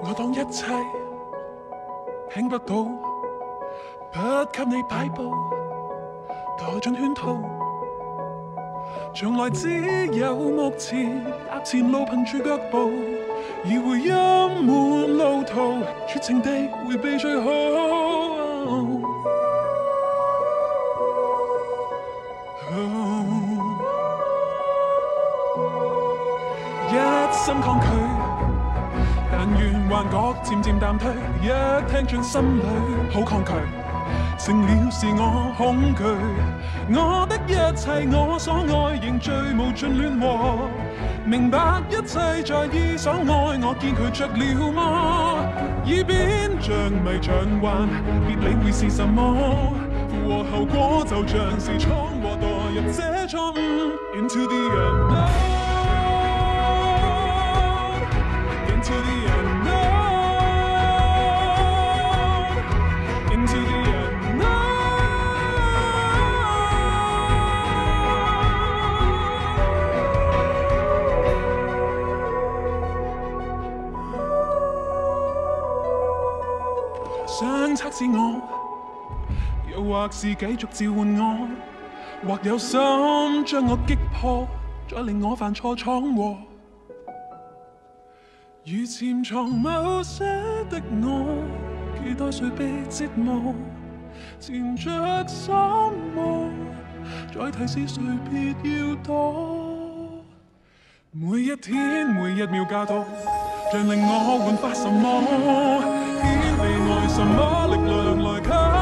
我當一切聽不到，不給你擺布，墮進圈套。從來只有目前踏前路，憑住腳步，而回音滿路途，絕情地迴避最好。一心抗拒，但願幻覺漸漸淡退，一聽進心裏好抗拒，成了是我恐懼。我的一切我所愛，仍最無盡亂和，明白一切在意所愛，我見佢着了嗎？耳邊像迷像幻，別理會是什麼，和後果就像是闖禍墮入這錯誤 Into the unknown。To the unknown, into the unknown. 想測試我，又或是繼續召喚我，或有心將我擊破，再令我犯錯闖禍。如潛藏某些的我，期待誰被折磨，纏着心魔，再提示誰別要躲。每一天每一秒教導，將令我煥發什麼，天地外什麼力量來給